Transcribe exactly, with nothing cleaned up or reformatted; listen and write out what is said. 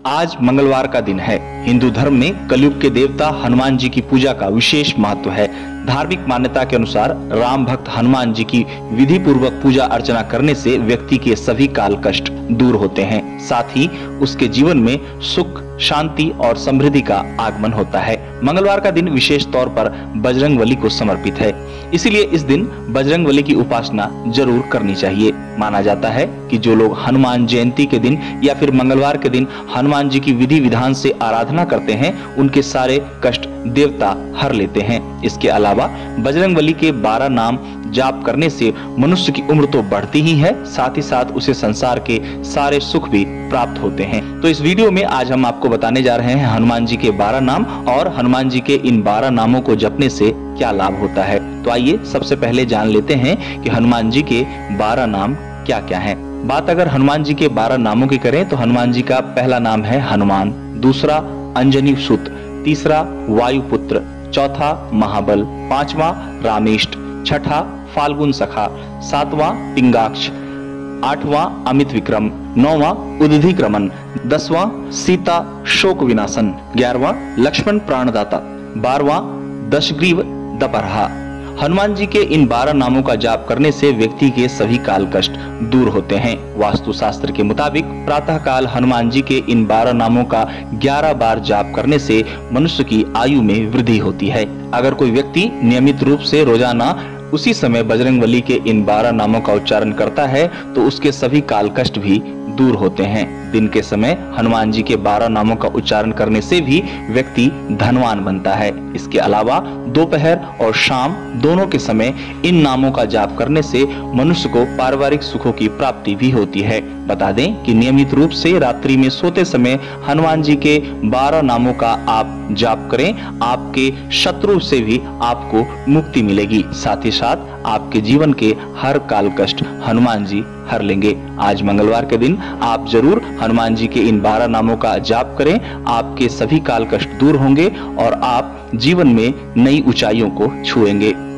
आज मंगलवार का दिन है। हिंदू धर्म में कलयुग के देवता हनुमान जी की पूजा का विशेष महत्व है। धार्मिक मान्यता के अनुसार राम भक्त हनुमान जी की विधि पूर्वक पूजा अर्चना करने से व्यक्ति के सभी काल कष्ट दूर होते हैं, साथ ही उसके जीवन में सुख, शांति और समृद्धि का आगमन होता है। मंगलवार का दिन विशेष तौर पर बजरंगबली को समर्पित है, इसीलिए इस दिन बजरंगबली की उपासना जरूर करनी चाहिए। माना जाता है कि जो लोग हनुमान जयंती के दिन या फिर मंगलवार के दिन हनुमान जी की विधि विधान से आराधना करते हैं, उनके सारे कष्ट देवता हर लेते हैं। इसके अलावा बजरंगबली के बारह नाम जाप करने से मनुष्य की उम्र तो बढ़ती ही है, साथ ही साथ उसे संसार के सारे सुख भी प्राप्त होते हैं। तो इस वीडियो में आज हम आपको बताने जा रहे हैं हनुमान जी के बारह नाम और हनुमान जी के इन बारह नामों को जपने से क्या लाभ होता है। तो आइए सबसे पहले जान लेते हैं कि हनुमान जी के बारह नाम क्या क्या हैं। बात अगर हनुमान जी के बारह नामों की करें तो हनुमान जी का पहला नाम है हनुमान, दूसरा अंजनी सुत, तीसरा वायुपुत्र, चौथा महाबल, पांचवा रामेष्ट, छठा फाल्गुन सखा, सातवां पिंगाक्ष, आठवां अमित विक्रम, नौवां उदधिक्रमन, दसवां सीता शोक विनाशन, ग्यारहवां लक्ष्मण प्राणदाता, बारहवां दशग्रीव दपरहा। हनुमान जी के इन बारह नामों का जाप करने से व्यक्ति के सभी काल कष्ट दूर होते हैं। वास्तु शास्त्र के मुताबिक प्रातः काल हनुमान जी के इन बारह नामों का ग्यारह बार जाप करने से मनुष्य की आयु में वृद्धि होती है। अगर कोई व्यक्ति नियमित रूप से रोजाना उसी समय बजरंगबली के इन बारह नामों का उच्चारण करता है तो उसके सभी काल कष्ट भी दूर होते हैं। दिन के समय हनुमान जी के बारह नामों का उच्चारण करने से भी व्यक्ति धनवान बनता है। इसके अलावा दोपहर और शाम दोनों के समय इन नामों का जाप करने से मनुष्य को पारिवारिक सुखों की प्राप्ति भी होती है। बता दें कि नियमित रूप से रात्रि में सोते समय हनुमान जी के बारह नामों का आप जाप करें, आपके शत्रु से भी आपको मुक्ति मिलेगी। साथ ही साथ आपके जीवन के हर काल कष्ट हनुमान जी हर लेंगे। आज मंगलवार के दिन आप जरूर हनुमान जी के इन बारह नामों का जाप करें, आपके सभी काल कष्ट दूर होंगे और आप जीवन में नई ऊंचाइयों को छुएंगे।